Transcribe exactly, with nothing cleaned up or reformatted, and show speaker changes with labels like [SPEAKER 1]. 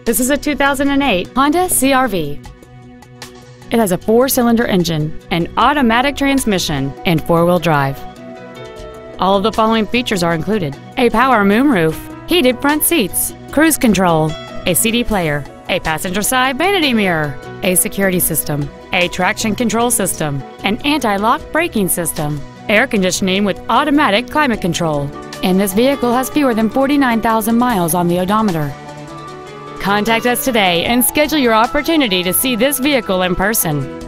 [SPEAKER 1] This is a two thousand eight Honda C R V. It has a four-cylinder engine, an automatic transmission, and four-wheel drive. All of the following features are included: a power moonroof, heated front seats, cruise control, a C D player, a passenger side vanity mirror, a security system, a traction control system, an anti-lock braking system, air conditioning with automatic climate control, and this vehicle has fewer than forty-nine thousand miles on the odometer. Contact us today and schedule your opportunity to see this vehicle in person.